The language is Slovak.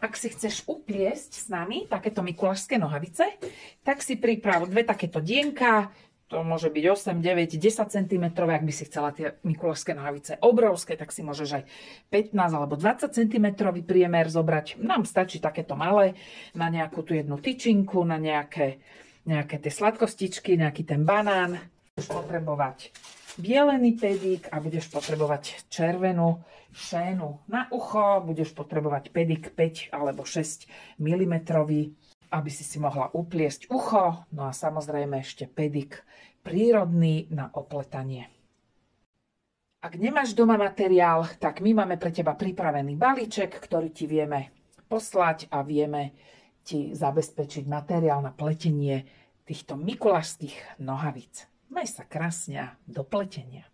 Ak si chceš upliesť s nami takéto mikulášske nohavice, tak si priprav dve takéto dienka. To môže byť 8, 9, 10 cm, ak by si chcela tie mikulášske nohavice obrovské, tak si môžeš aj 15 alebo 20 cm priemer zobrať. Nám stačí takéto malé na nejakú tú jednu tyčinku, na nejaké tie sladkostičky, nejaký ten banán. Budeš potrebovať bielený pedík a budeš potrebovať červenú šénu na ucho. Budeš potrebovať pedík 5 alebo 6 mm, aby si mohla upliesť ucho. No a samozrejme ešte pedík prírodný na opletanie. Ak nemáš doma materiál, tak my máme pre teba pripravený balíček, ktorý ti vieme poslať a vieme ti zabezpečiť materiál na pletenie týchto mikulášskych nohavíc. Maj sa krásne a do pletenia.